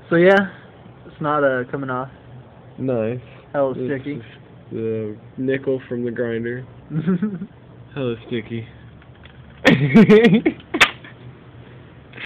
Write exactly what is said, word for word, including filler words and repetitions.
So yeah, it's not uh, coming off. Nice. Hella This sticky. is the nickel from the grinder. Hella sticky.